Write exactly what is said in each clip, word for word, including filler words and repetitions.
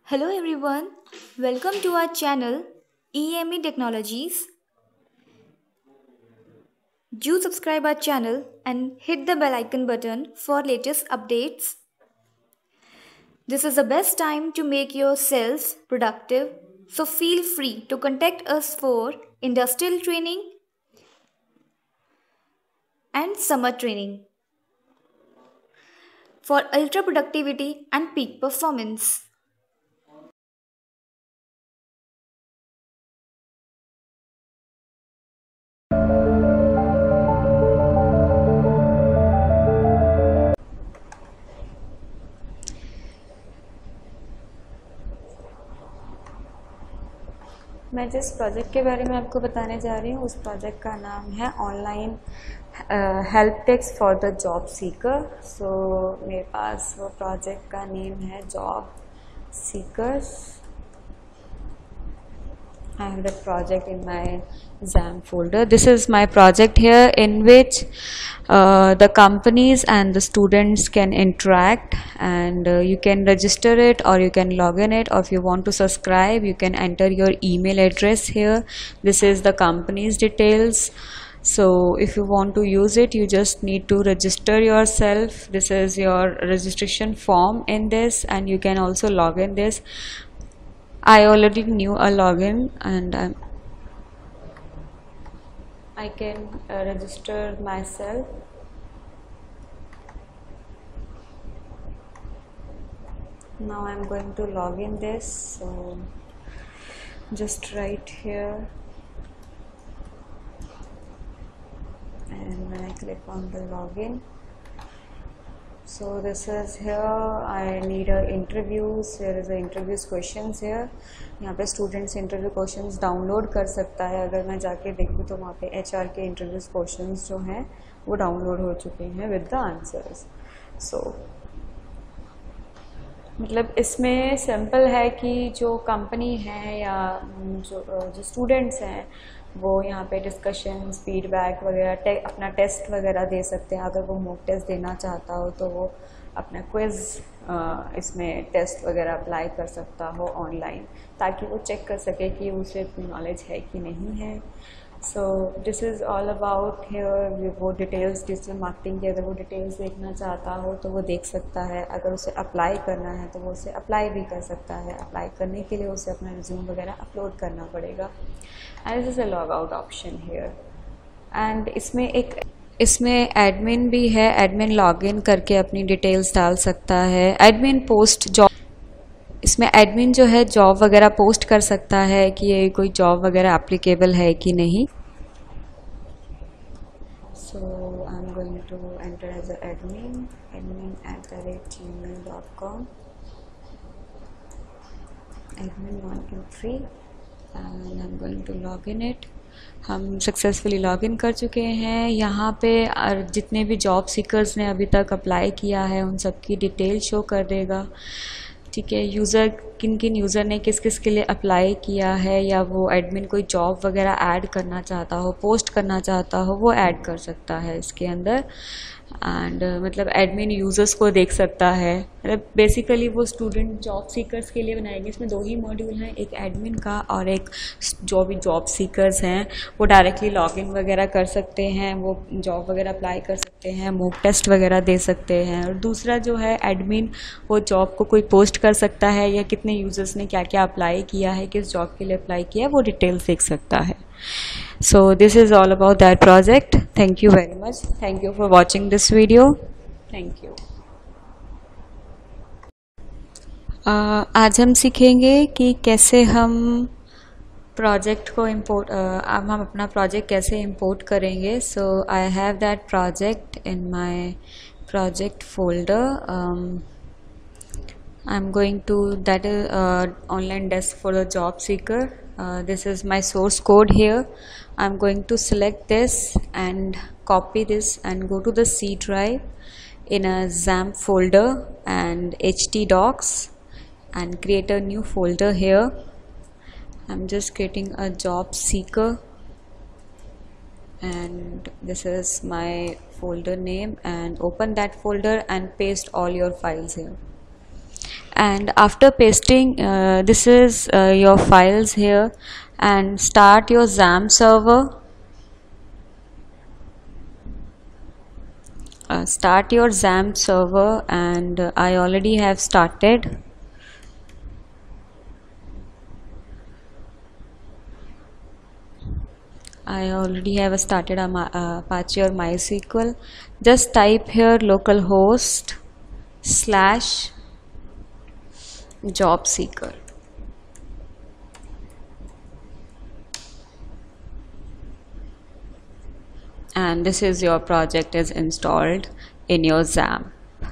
Hello everyone, welcome to our channel E M E Technologies. Do subscribe our channel and hit the bell icon button for latest updates. This is the best time to make yourselves productive, so feel free to contact us for industrial training and summer training for ultra productivity and peak performance. मैं जिस project के बारे में आपको बताने जा रही हूँ उस प्रोजेक्ट का नाम है online help desk for the job seeker. So मेरे पास वो प्रोजेक्ट का नेम है job seekers. I have the project in my exam folder. This is my project here in which uh, the companies and the students can interact, and uh, you can register it or you can log in it, or if you want to subscribe you can enter your email address here. This is the company's details. So if you want to use it you just need to register yourself. This is your registration form in this, and you can also log in this. I already knew a login and I'm, I can uh, register myself. Now I'm going to log in this, so just right here, and when I click on the login, so this is here. I need a interviews. Here is the interviews questions here. यहाँ पे students interview questions download कर सकता है. अगर मैं जाके देखूँ तो वहाँ पे H R के interviews questions जो हैं वो download हो चुके हैं with the answers. So मतलब इसमें सिंपल है कि जो कंपनी है या जो जो स्टूडेंट्स हैं वो यहाँ पे डिस्कशंस फीडबैक वगैरह टे, अपना टेस्ट वगैरह दे सकते हैं. अगर वो मॉक टेस्ट देना चाहता हो तो वो अपना क्विज़ इसमें टेस्ट वगैरह अप्लाई कर सकता हो ऑनलाइन, ताकि वो चेक कर सके कि उसे इतनी नॉलेज है कि नहीं है. So this is all about here. वो डिटेल्स डिजिटल मार्केटिंग की अगर वो डिटेल्स देखना चाहता हो तो वो देख सकता है. अगर उसे अप्लाई करना है तो वो उसे अप्लाई भी कर सकता है. अप्लाई करने के लिए उसे अपना रिज्यूम वगैरह अपलोड करना पड़ेगा. And this is a log out option here. And इसमें एक इसमें एडमिन भी है. एडमिन लॉगिन करके अपनी डिटेल्स डाल सकता है. एडमिन पोस्ट जॉब, इसमें एडमिन जो है जॉब वगैरह पोस्ट कर सकता है कि ये कोई जॉब वगैरह एप्लीकेबल है कि नहीं. So I am going to enter as a admin admin at the rate Gmail dot com admin one two three and I am going to log in it. हम successfully login कर चुके हैं. यहाँ पे जितने भी job seekers ने अभी तक अप्लाई किया है उन सब की डिटेल शो कर देगा. ठीक है, यूज़र किन किन यूज़र ने किस किस के लिए अप्लाई किया है, या वो एडमिन कोई जॉब वगैरह ऐड करना चाहता हो, पोस्ट करना चाहता हो, वो ऐड कर सकता है इसके अंदर. एंड uh, मतलब एडमिन यूज़र्स को देख सकता है. मतलब बेसिकली वो स्टूडेंट जॉब सीकर्स के लिए बनाएंगे. इसमें दो ही मॉड्यूल हैं, एक एडमिन का और एक जो भी जॉब सीकर्स हैं वो डायरेक्टली लॉगिन वगैरह कर सकते हैं, वो जॉब वगैरह अप्लाई कर सकते हैं, मॉक टेस्ट वगैरह दे सकते हैं. और दूसरा जो है एडमिन, वो जॉब को कोई पोस्ट कर सकता है या कितने यूज़र्स ने क्या क्या अप्लाई किया है, किस जॉब के लिए अप्लाई किया है, वो डिटेल्स देख सकता है. So this is all about that project. Thank you very much. Thank you for watching this video. Thank you. uh, आज हम सीखेंगे कि कैसे हम प्रोजेक्ट को इम्पोर्ट अब हम अपना प्रोजेक्ट कैसे इम्पोर्ट करेंगे. So I have that project in my project folder. I am going to that is online desk for the job seeker. Uh, this is my source code here. I'm going to select this and copy this and go to the C drive in a XAMPP folder and htdocs and create a new folder here. I'm just creating a job seeker and this is my folder name, and open that folder and paste all your files here. And after pasting uh, this is uh, your files here, and start your XAMPP server. Uh, start your XAMPP server, and uh, I already have started. I already have started a uh, Apache or MySQL. Just type here localhost slash job seeker. And this is your project is installed in your XAMPP.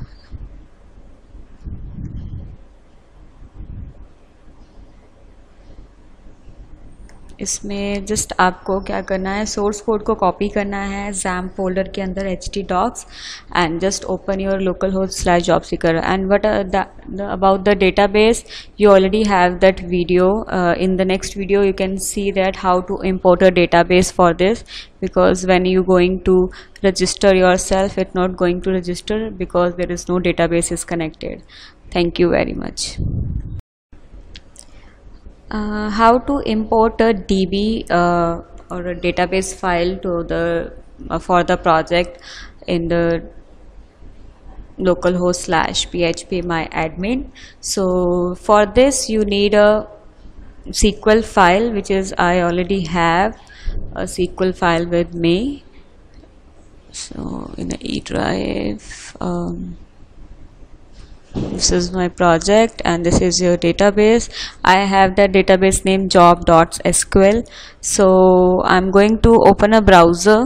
इसमें just आपको क्या करना है, source code को copy करना है XAMPP folder के अंदर htdocs, and just open your local host slash job seeker. And what about the database, you already have that video. Uh, in the next video you can see that how to import a database for this, because when you going to register yourself, it's not going to register because there is no database is connected. Thank you very much. Uh, how to import a D B uh, or a database file to the uh, for the project in the localhost slash phpMyAdmin. So for this you need a S Q L file, which is I already have a S Q L file with me. So in the E drive, um, this is my project and this is your database. I have that database name job.sql. So I'm going to open a browser.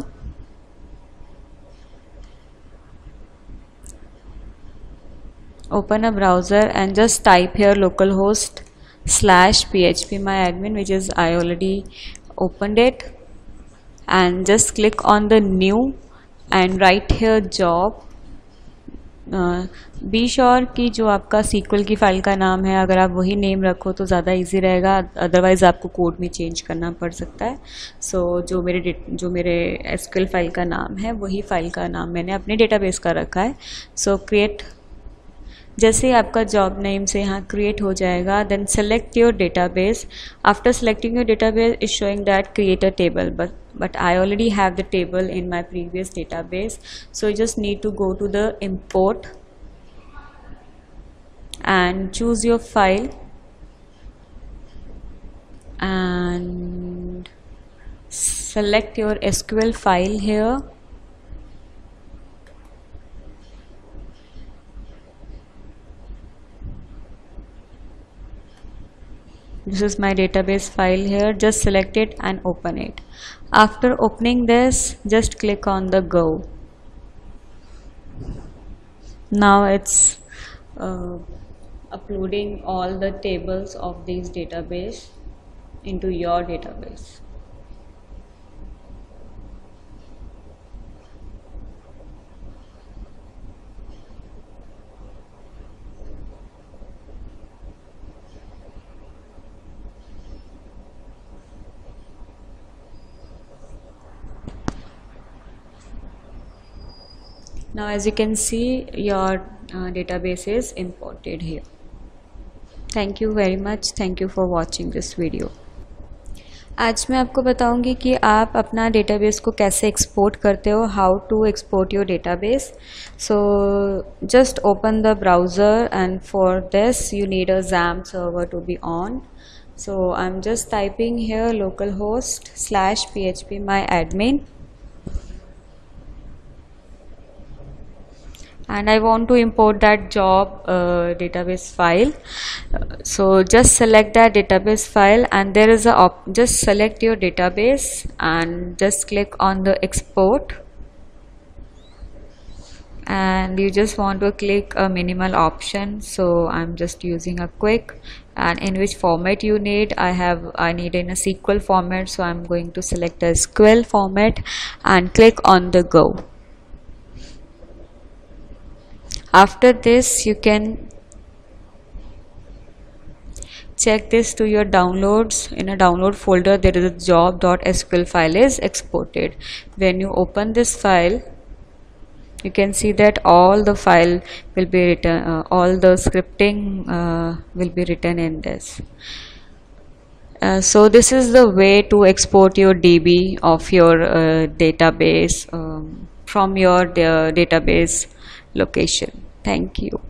Open a browser and just type here localhost slash phpMyAdmin, which is I already opened it, and just click on the new and write here job. Be sure कि जो आपका sequel की file का नाम है, अगर आप वही नेम रखो तो ज़्यादा इजी रहेगा, अदरवाइज़ आपको कोड में चेंज करना पड़ सकता है. सो so, जो मेरे जो मेरे एसक्यूएल फाइल का नाम है वही फाइल का नाम मैंने अपने डेटाबेस का रखा है. सो so, क्रिएट, जैसे ही आपका जॉब नेम से यहाँ क्रिएट हो जाएगा, then select your database. After selecting your database is showing that create a table, but but I already have the table in my previous database. So you just need to go to the import and choose your file and select your S Q L file here. This is my database file here. Just select it and open it. After opening this, just click on the go. Now it's uh, uploading all the tables of these database into your database. Now as you can see, your uh, database is imported here. Thank you very much. Thank you for watching this video. आज मैं आपको बताऊंगी कि आप अपना database को कैसे export करते हो, how to export your database. So just open the browser and for this you need a XAMPP server to be on. So I'm just typing here localhost slash phpMyAdmin. And I want to import that job uh, database file. Uh, so just select that database file, and there is a op just select your database and just click on the export, and you just want to click a minimal option. So I'm just using a quick, and in which format you need. I have I need in a S Q L format, so I'm going to select a S Q L format and click on the go. After this, you can check this to your downloads. In a download folder, there is a job.sql file is exported. When you open this file, You can see that all the file will be written, uh, all the scripting uh, will be written in this. Uh, so this is the way to export your D B of your uh, database um, from your uh, database location. Thank you.